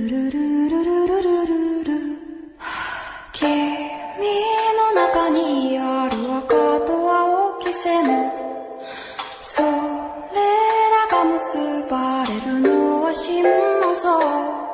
君の中にある赤と青き線、それらが結ばれるのは心の像。